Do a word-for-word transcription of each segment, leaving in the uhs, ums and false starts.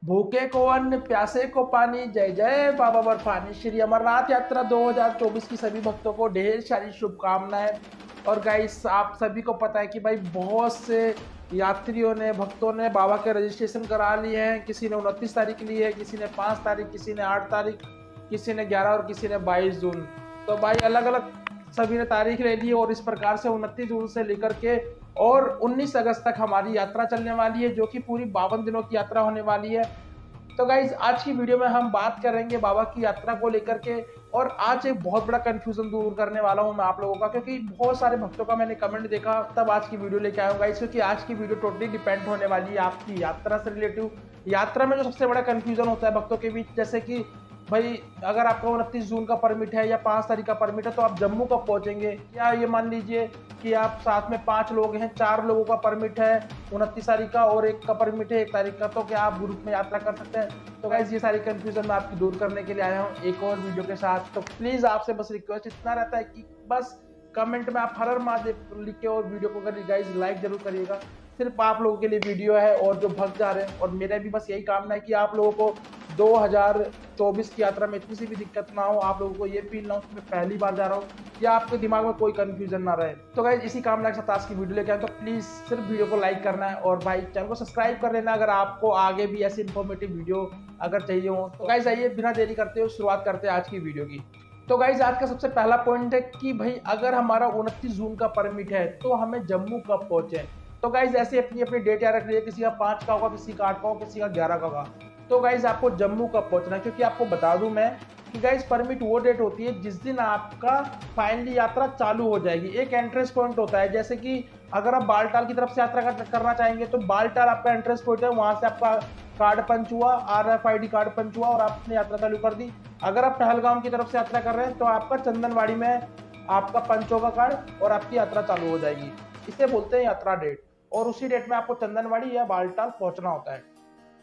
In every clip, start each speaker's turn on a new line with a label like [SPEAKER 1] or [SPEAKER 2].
[SPEAKER 1] भूखे को अन्न, प्यासे को पानी, जय जय बाबा बर्फानी। श्री अमरनाथ यात्रा दो हज़ार चौबीस की सभी भक्तों को ढेर सारी शुभकामनाएं। और गाइस, आप सभी को पता है कि भाई बहुत से यात्रियों ने, भक्तों ने बाबा के रजिस्ट्रेशन करा लिए हैं। किसी ने उनतीस तारीख ली है, किसी ने पाँच तारीख, किसी ने आठ तारीख, किसी ने ग्यारह और किसी ने बाईस जून। तो भाई अलग अलग सभी ने तारीख ले ली और इस प्रकार से उनतीस जून से लेकर के और उन्नीस अगस्त तक हमारी यात्रा चलने वाली है, जो कि पूरी बावन दिनों की यात्रा होने वाली है। तो गाइज, आज की वीडियो में हम बात करेंगे बाबा की यात्रा को लेकर के। और आज एक बहुत बड़ा कंफ्यूजन दूर करने वाला हूं मैं आप लोगों का, क्योंकि बहुत सारे भक्तों का मैंने कमेंट देखा, तब आज की वीडियो लेके आया हूँ गाइज। क्योंकि आज की वीडियो टोटली डिपेंड होने वाली है आपकी यात्रा से रिलेटिव। यात्रा में जो सबसे बड़ा कंफ्यूजन होता है भक्तों के बीच, जैसे कि भाई अगर आपका उनतीस जून का परमिट है या पाँच तारीख का परमिट है तो आप जम्मू कब पहुंचेंगे। या ये मान लीजिए कि आप साथ में पांच लोग हैं, चार लोगों का परमिट है उनतीस तारीख का और एक का परमिट है एक तारीख का, तो क्या आप ग्रुप में यात्रा कर सकते हैं। तो गाइस, ये सारी कंफ्यूजन मैं आपकी दूर करने के लिए आया हूँ एक और वीडियो के साथ। तो प्लीज आपसे बस रिक्वेस्ट इतना रहता है कि बस कमेंट में आप हर हर महादेव लिख के और वीडियो को अगर गाइस लाइक जरूर करिएगा। सिर्फ आप लोगों के लिए वीडियो है और जो भक्त जा रहे हैं, और मेरा भी बस यही कामना है कि आप लोगों को दो हज़ार चौबीस की यात्रा में इतनी सी भी दिक्कत ना हो, आप लोगों को ये फील ना हो कि मैं पहली बार जा रहा हूँ, या आपके दिमाग में कोई कंफ्यूजन ना रहे। तो गाइस, इसी कामना के साथ आज की वीडियो लेके आए। तो प्लीज सिर्फ वीडियो को लाइक करना है और भाई चैनल को सब्सक्राइब कर लेना अगर आपको आगे भी ऐसी इन्फॉर्मेटिव वीडियो अगर चाहिए हो। तो गाइस आइए बिना देरी करते हुए शुरुआत करते हैं आज की वीडियो की। तो गाइज, आज का सबसे पहला पॉइंट है कि भाई अगर हमारा उनतीस जून का परमिट है तो हमें जम्मू कब पहुंचे। तो गाइज ऐसे अपनी अपनी डेट याद रख लीजिए, किसी का पाँच का होगा, किसी का आठ का होगा, किसी का ग्यारह का होगा। तो गाइज आपको जम्मू कब पहुंचना है, क्योंकि आपको बता दूं मैं कि गाइज परमिट वो डेट होती है जिस दिन आपका फाइनली यात्रा चालू हो जाएगी। एक एंट्रेंस पॉइंट होता है, जैसे कि अगर आप बालटाल की तरफ से यात्रा कर, करना चाहेंगे तो बालटाल आपका एंट्रेंस पॉइंट है, वहां से आपका कार्ड पंच हुआ, R F I D card punch हुआ और आपने यात्रा चालू कर दी। अगर आप पहलगाम की तरफ से यात्रा कर रहे हैं तो आपका चंदनवाड़ी में आपका पंच होगा कार्ड और आपकी यात्रा चालू हो जाएगी। इसे बोलते हैं यात्रा डेट, और उसी डेट में आपको चंदनवाड़ी या बालटाल पहुंचना होता है।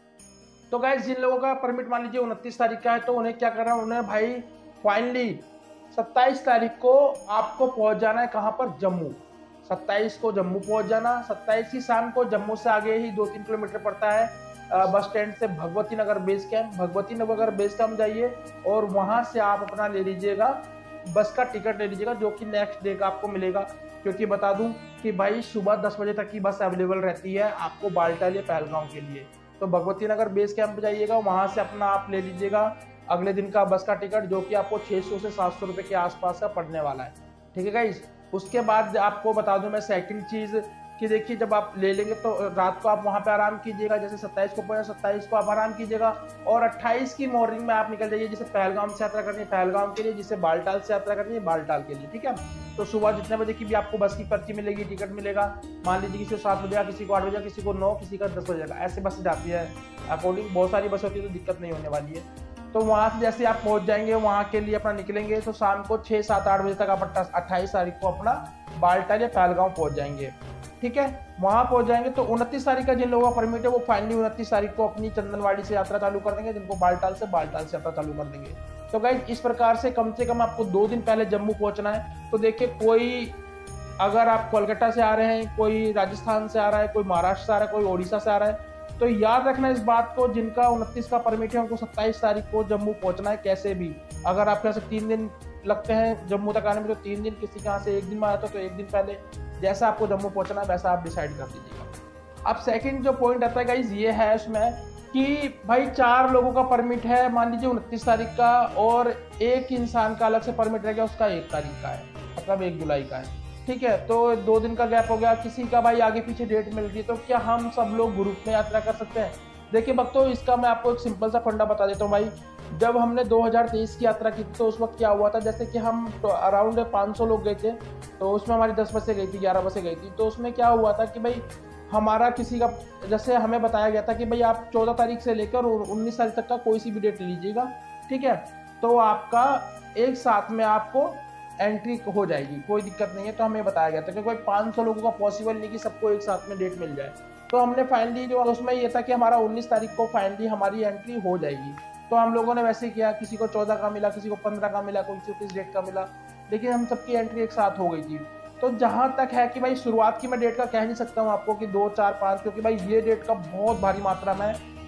[SPEAKER 1] तो गाइस, जिन लोगों का परमिट मान लीजिए उनतीस तारीख का है तो उन्हें क्या करना है, उन्हें भाई फाइनली सत्ताईस तारीख को आपको पहुंच जाना है। कहां पर? जम्मू। सत्ताईस को जम्मू पहुंच जाना। सत्ताईस की शाम को जम्मू से आगे ही दो तीन किलोमीटर पड़ता है बस स्टैंड से Bhagwati Nagar base camp. Bhagwati Nagar base camp जाइए और वहां से आप अपना ले लीजिएगा बस का टिकट ले लीजिएगा, जो कि नेक्स्ट डे का आपको मिलेगा। क्योंकि बता दूं कि भाई सुबह दस बजे तक की बस अवेलेबल रहती है आपको बालटाल या पहलगांव के लिए। तो भगवती नगर बेस कैंप जाइएगा, वहां से अपना आप ले लीजिएगा अगले दिन का बस का टिकट, जो कि आपको छह सौ से सात सौ रुपए के आसपास का पड़ने वाला है। ठीक है गाइस। उसके बाद आपको बता दूं मैं सेकंड चीज कि देखिए, जब आप ले लेंगे तो रात को आप वहां पे आराम कीजिएगा। जैसे सत्ताईस को पहुंचे, सत्ताईस को आप आराम कीजिएगा और अट्ठाईस की मॉर्निंग में आप निकल जाइए। जिसे पहलगाम से यात्रा करनी है पहलगाम के लिए, जिसे बालटाल से यात्रा करनी है बालटाल के लिए। ठीक है। तो सुबह जितने बजे की भी आपको बस की पर्ची मिलेगी, टिकट मिलेगा, मान लीजिए किसी को सात बजे, किसी को आठ बजे, किसी को नौ, किसी का दस बजे का, ऐसे बस जाती है अकॉर्डिंग। बहुत सारी बस होती है तो दिक्कत नहीं होने वाली है। तो वहां से जैसे आप पहुंच जाएंगे, वहां के लिए अपना निकलेंगे तो शाम को छह सात आठ बजे तक आप अट्ठाईस तारीख को अपना बालटाल या पहलगांव पहुंच जाएंगे। ठीक है। वहां पहुंच जाएंगे तो उनतीस तारीख का जिन लोगों का परमिट है वो फाइनली उनतीस तारीख को अपनी चंदनवाड़ी से यात्रा चालू कर देंगे, जिनको बालटाल से बालटाल से यात्रा चालू कर देंगे। तो गाइस, इस प्रकार से कम से कम आपको दो दिन पहले जम्मू पहुंचना है। तो देखिए, कोई अगर आप कोलकाता से आ रहे हैं, कोई राजस्थान से आ रहा है, कोई महाराष्ट्र से आ रहा है, कोई ओडिशा से आ रहा है, तो याद रखना इस बात को, जिनका उनतीस का परमिट है उनको सत्ताईस तारीख को जम्मू पहुंचना है कैसे भी। अगर आपके यहाँ से तीन दिन लगते हैं जम्मू तक आने में तो तीन दिन, किसी के यहाँ से एक दिन में आता है तो एक दिन पहले, जैसा आपको जम्मू पहुंचना है वैसा आप डिसाइड कर दीजिएगा। अब सेकंड जो पॉइंट आता है गाइज ये है इसमें कि भाई चार लोगों का परमिट है मान लीजिए उनतीस तारीख का, और एक इंसान का अलग से परमिट रह गया, उसका एक तारीख का है, मतलब एक जुलाई का है। ठीक है। तो दो दिन का गैप हो गया, किसी का भाई आगे पीछे डेट मिल रही है, तो क्या हम सब लोग ग्रुप में यात्रा कर सकते हैं? देखिए भक्तों, इसका मैं आपको एक सिंपल सा फंडा बता देता हूँ भाई। जब हमने दो हज़ार तेईस की यात्रा की थी तो उस वक्त क्या हुआ था, जैसे कि हम तो अराउंड पाँच सौ लोग गए थे, तो उसमें हमारी दस बसें गई थी, ग्यारह बसें गई थी। तो उसमें क्या हुआ था कि भाई हमारा किसी का, जैसे हमें बताया गया था कि भाई आप चौदह तारीख से लेकर उन्नीस तारीख तक का कोई सी भी डेट लीजिएगा। ठीक है। तो आपका एक साथ में आपको एंट्री हो जाएगी, कोई दिक्कत नहीं है। तो हमें बताया गया था कि कोई पाँच सौ लोगों का पॉसिबल नहीं कि सबको एक साथ में डेट मिल जाए। तो हमने फाइनली जो उसमें ये था कि हमारा उन्नीस तारीख को फाइनली हमारी एंट्री हो जाएगी। तो हम लोगों ने वैसे ही किया, किसी को चौदह का मिला, किसी को पंद्रह का मिला, किसी को किस डेट का मिला, लेकिन हम सबकी एंट्री एक साथ हो गई थी। तो जहां तक है कि भाई शुरुआत की मैं डेट का कह नहीं सकता हूँ आपको कि दो चार पाँच, क्योंकि भाई ये डेट का बहुत भारी मात्रा में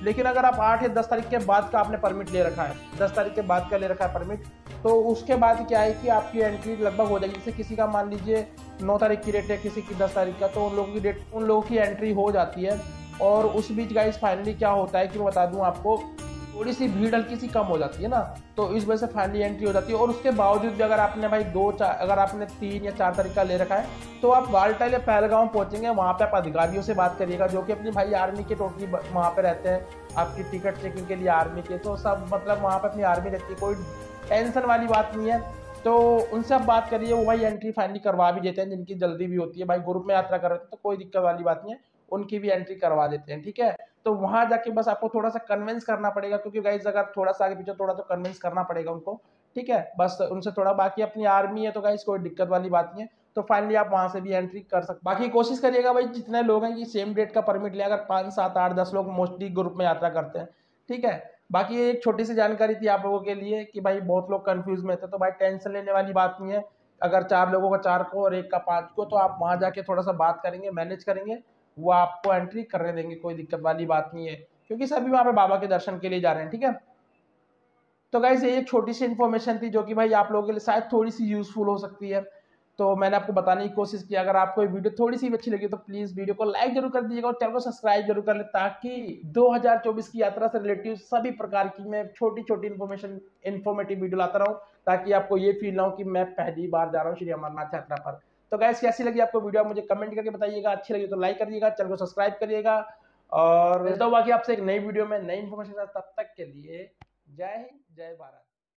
[SPEAKER 1] लेकिन अगर आप आठ या दस तारीख के बाद का आपने परमिट ले रखा है, दस तारीख के बाद का ले रखा है परमिट, तो उसके बाद क्या है कि आपकी एंट्री लगभग हो जाएगी। जैसे किसी का मान लीजिए नौ तारीख की डेट है, किसी की दस तारीख का, तो उन लोगों की डेट उन लोगों की एंट्री हो जाती है। और उस बीच गाइस फाइनली क्या होता है कि मैं बता दूं आपको, थोड़ी सी भीड़ हल्की सी कम हो जाती है ना, तो इस वजह से फाइनली एंट्री हो जाती है। और उसके बावजूद भी अगर आपने भाई दो चार अगर आपने तीन या चार तारीख का ले रखा है, तो आप वालटाल या पहलगांव पहुंचेंगे, वहाँ पे आप अधिकारियों से बात करिएगा जो कि अपनी भाई आर्मी के टोटली वहाँ पे रहते हैं, आपकी टिकट चेकिंग के लिए आर्मी के, तो सब मतलब वहाँ पे अपनी आर्मी रहती है, कोई टेंशन वाली बात नहीं है। तो उनसे आप बात करिए, वो भाई एंट्री फाइनली करवा भी देते हैं, जिनकी जल्दी भी होती है, भाई ग्रुप में यात्रा कर रहे थे तो कोई दिक्कत वाली बात नहीं है, उनकी भी एंट्री करवा देते हैं, ठीक है। तो वहां जाके बस आपको थोड़ा सा कन्विंस करना पड़ेगा, क्योंकि गाइस अगर थोड़ा सा आगे पीछे थोड़ा तो कन्विंस करना पड़ेगा उनको, ठीक है, बस उनसे थोड़ा। बाकी अपनी आर्मी है तो गाइस कोई दिक्कत वाली बात नहीं है, तो फाइनली आप वहां से भी एंट्री कर सकते। बाकी कोशिश करिएगा भाई जितने लोग हैं कि सेम डेट का परमिट ले, अगर पाँच सात आठ दस लोग मोस्टली ग्रुप में यात्रा करते हैं, ठीक है। बाकी एक छोटी सी जानकारी थी आप लोगों के लिए कि भाई बहुत लोग कंफ्यूज में थे, तो भाई टेंशन लेने वाली बात नहीं है। अगर चार लोगों का चार को और एक का पाँच को, तो आप वहां जाके थोड़ा सा बात करेंगे, मैनेज करेंगे, वो आपको एंट्री करने देंगे, कोई दिक्कत वाली बात नहीं है, क्योंकि सभी वहां पे बाबा के दर्शन के लिए जा रहे हैं, ठीक है। तो गाइस ये एक छोटी सी इन्फॉर्मेशन थी जो कि भाई आप लोगों के लिए शायद थोड़ी सी यूजफुल हो सकती है, तो मैंने आपको बताने की कोशिश की। अगर आपको ये वीडियो थोड़ी सी भी अच्छी लगी तो प्लीज वीडियो को लाइक जरूर कर दीजिएगा और चैनल को सब्सक्राइब जरूर कर ले, ताकि दो हज़ार चौबीस की यात्रा से रिलेटिव सभी प्रकार की मैं छोटी छोटी इन्फॉर्मेशन इन्फॉर्मेटिव वीडियो लाता रहूं, ताकि आपको ये फील ना हो कि मैं पहली बार जा रहा हूँ श्री अमरनाथ यात्रा पर। तो गाइस कैसी लगी आपको वीडियो, मुझे कमेंट करके बताइएगा, अच्छी लगी तो लाइक करिएगा, चैनल को सब्सक्राइब करिएगा, और मिलता हूँ बाकी आपसे एक नई वीडियो में नई इन्फॉर्मेशन। तब तक के लिए जय हिंद, जय भारत।